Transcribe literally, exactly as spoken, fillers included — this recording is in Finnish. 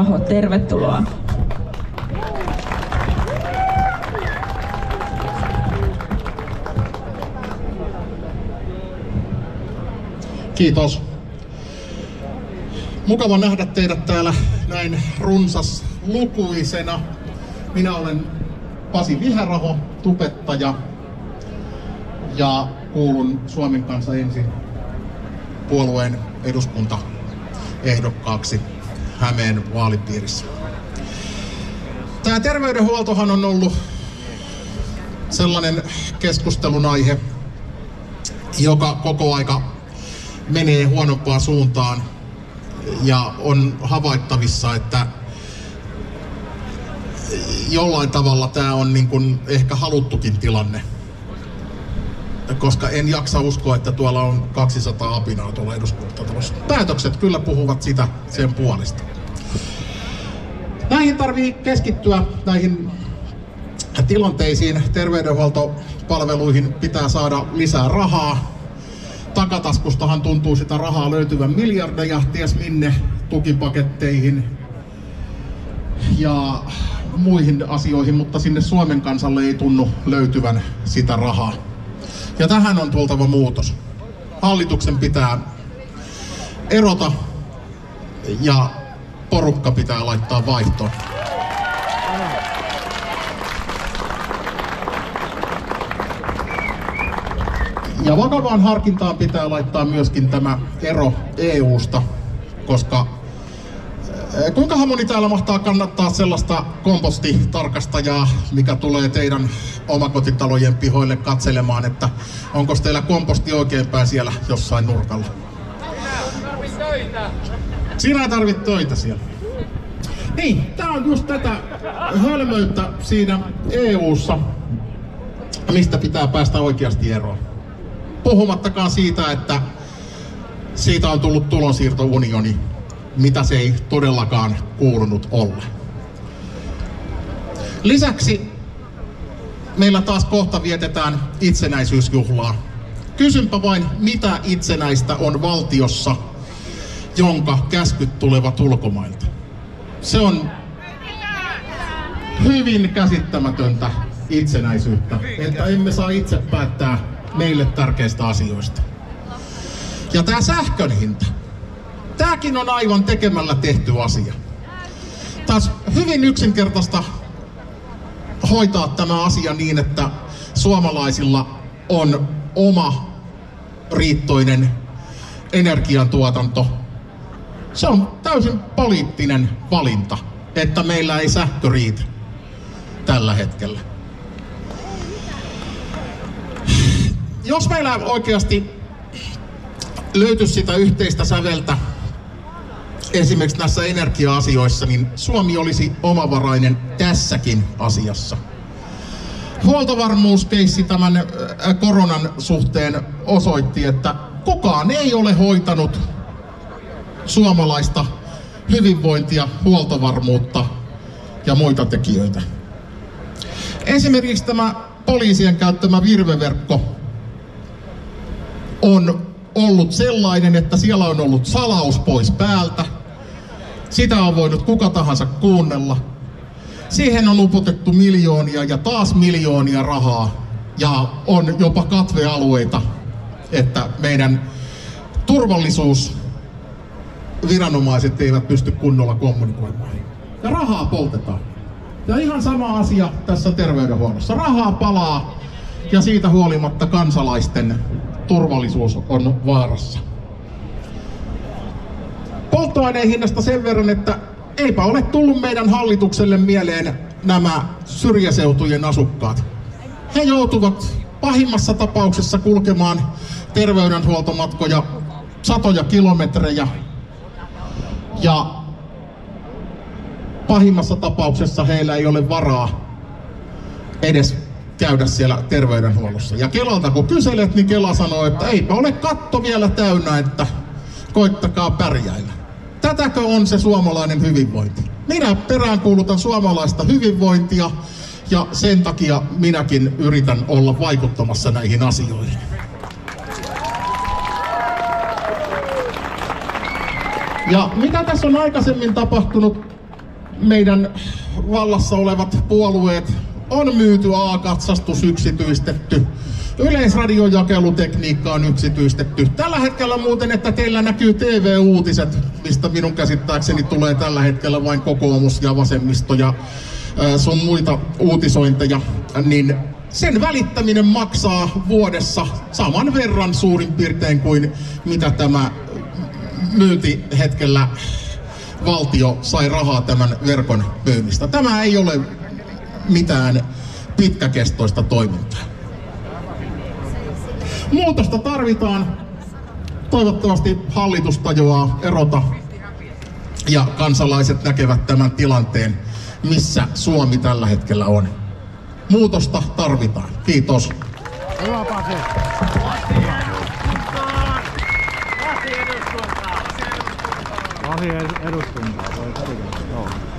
Aho, tervetuloa. Kiitos. Mukava nähdä teidät täällä näin runsas lukuisena. Minä olen Pasi Viherraho, tubettaja, ja kuulun Suomen Kansa Ensin puolueen eduskuntaehdokkaaksi Hämeen vaalipiirissä. Tämä terveydenhuoltohan on ollut sellainen keskustelun aihe, joka koko aika menee huonompaan suuntaan, ja on havaittavissa, että jollain tavalla tämä on niin kuin ehkä haluttukin tilanne. Koska en jaksa uskoa, että tuolla on kaksisataa apinaa tuolla eduskuntatalossa. Päätökset kyllä puhuvat sitä sen puolesta. Näihin tarvii keskittyä, näihin tilanteisiin. Terveydenhuoltopalveluihin pitää saada lisää rahaa. Takataskustahan tuntuu sitä rahaa löytyvän miljardeja, ties minne, tukipaketteihin ja muihin asioihin, mutta sinne Suomen kansalle ei tunnu löytyvän sitä rahaa. Ja tähän on tultava muutos. Hallituksen pitää erota ja porukka pitää laittaa vaihtoon. Ja vakavaan harkintaan pitää laittaa myöskin tämä ero E U:sta, koska kuinka moni täällä mahtaa kannattaa sellaista kompostitarkastajaa, mikä tulee teidän omakotitalojen pihoille katselemaan, että onko teillä komposti oikeinpäin siellä jossain nurkalla? Sinä tarvit töitä siellä. Niin, tää on just tätä hölmöyttä siinä E U:ssa, mistä pitää päästä oikeasti eroon. Puhumattakaan siitä, että siitä on tullut tulonsiirtounioni, mitä se ei todellakaan kuulunut olla. Lisäksi meillä taas kohta vietetään itsenäisyysjuhlaa. Kysynpä vain, mitä itsenäistä on valtiossa, jonka käskyt tulevat ulkomailta. Se on hyvin käsittämätöntä itsenäisyyttä, että emme saa itse päättää meille tärkeistä asioista. Ja tämä sähkön hinta. Tämäkin on aivan tekemällä tehty asia. Taas hyvin yksinkertaista hoitaa tämä asia niin, että suomalaisilla on oma riittoinen energiantuotanto. Se on täysin poliittinen valinta, että meillä ei sähkö riitä tällä hetkellä. Jos meillä oikeasti löytyisi sitä yhteistä säveltä esimerkiksi näissä energia-asioissa, niin Suomi olisi omavarainen tässäkin asiassa. Huoltovarmuuskeissi tämän koronan suhteen osoitti, että kukaan ei ole hoitanut suomalaista hyvinvointia, huoltovarmuutta ja muita tekijöitä. Esimerkiksi tämä poliisien käyttämä virveverkko on ollut sellainen, että siellä on ollut salaus pois päältä. Sitä on voinut kuka tahansa kuunnella. Siihen on upotettu miljoonia ja taas miljoonia rahaa. Ja on jopa katvealueita, että meidän turvallisuusviranomaiset eivät pysty kunnolla kommunikoimaan. Ja rahaa poltetaan. Ja ihan sama asia tässä terveydenhuollossa. Rahaa palaa ja siitä huolimatta kansalaisten turvallisuus on vaarassa. Polttoaineen hinnasta sen verran, että eipä ole tullut meidän hallitukselle mieleen nämä syrjäseutujen asukkaat. He joutuvat pahimmassa tapauksessa kulkemaan terveydenhuoltomatkoja satoja kilometrejä ja pahimmassa tapauksessa heillä ei ole varaa edes käydä siellä terveydenhuollossa. Ja Kelalta kun kyselet, niin Kela sanoo, että eipä ole katto vielä täynnä, että koittakaa pärjäillä. Tätäkö on se suomalainen hyvinvointi? Minä peräänkuulutan suomalaista hyvinvointia ja sen takia minäkin yritän olla vaikuttamassa näihin asioihin. Ja mitä tässä on aikaisemmin tapahtunut? meidän vallassa olevat puolueet on myyty, A-katsastus yksityistetty, Yleisradion jakelutekniikka on yksityistetty. Tällä hetkellä muuten, että teillä näkyy T V-uutiset, mistä minun käsittääkseni tulee tällä hetkellä vain kokoomus ja vasemmisto ja ää, sun muita uutisointeja, niin sen välittäminen maksaa vuodessa saman verran suurin piirtein kuin mitä tämä myyntihetkellä valtio sai rahaa tämän verkon myynnistä. Tämä ei ole mitään pitkäkestoista toimintaa. Muutosta tarvitaan. Toivottavasti hallitus tajuaa erota ja kansalaiset näkevät tämän tilanteen, missä Suomi tällä hetkellä on. Muutosta tarvitaan. Kiitos. Hyvä, Pasi. Pasi eduskuntaan. Pasi eduskuntaan.